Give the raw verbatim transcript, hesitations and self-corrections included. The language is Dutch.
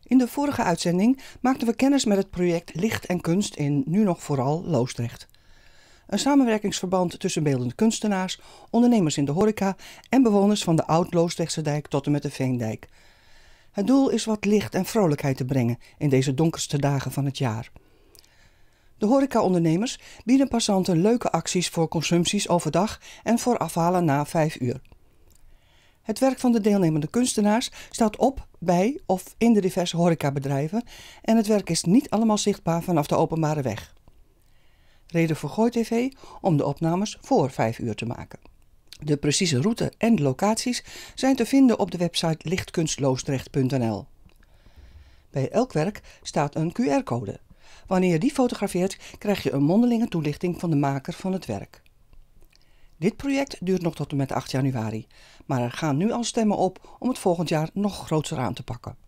In de vorige uitzending maakten we kennis met het project Licht en Kunst in nu nog vooral Loosdrecht. Een samenwerkingsverband tussen beeldende kunstenaars, ondernemers in de horeca en bewoners van de Oud-Loosdrechtse dijk tot en met de Veendijk. Het doel is wat licht en vrolijkheid te brengen in deze donkerste dagen van het jaar. De horecaondernemers bieden passanten leuke acties voor consumpties overdag en voor afhalen na vijf uur. Het werk van de deelnemende kunstenaars staat op bij of in de diverse horecabedrijven en het werk is niet allemaal zichtbaar vanaf de openbare weg. Reden voor Gooi T V om de opnames voor vijf uur te maken. De precieze route en de locaties zijn te vinden op de website lichtkunstloosdrecht punt n l. Bij elk werk staat een Q R-code. Wanneer je die fotografeert, krijg je een mondelinge toelichting van de maker van het werk. Dit project duurt nog tot en met acht januari, maar er gaan nu al stemmen op om het volgend jaar nog groter aan te pakken.